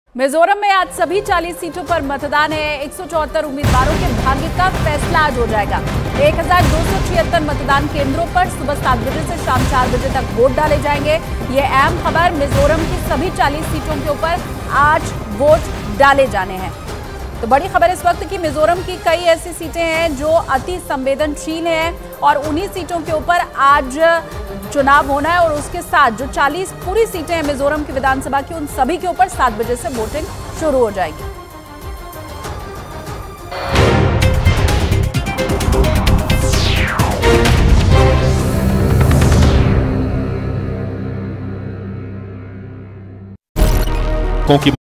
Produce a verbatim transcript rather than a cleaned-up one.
मिजोरम में आज सभी चालीस सीटों पर मतदान है। एक सौ चौहत्तर उम्मीदवारों के भाग्य का फैसला आज हो जाएगा। एक हजार दो सौ छिहत्तर मतदान केंद्रों पर सुबह सात बजे से शाम चार बजे तक वोट डाले जाएंगे। ये अहम खबर, मिजोरम की सभी चालीस सीटों के ऊपर आज वोट डाले जाने हैं। तो बड़ी खबर इस वक्त की मिजोरम की कई ऐसी सीटें हैं जो अति संवेदनशील हैं और उन्हीं सीटों के ऊपर आज चुनाव होना है। और उसके साथ जो चालीस पूरी सीटें हैं मिजोरम की विधानसभा की, उन सभी के ऊपर सात बजे से वोटिंग शुरू हो जाएगी। क्योंकि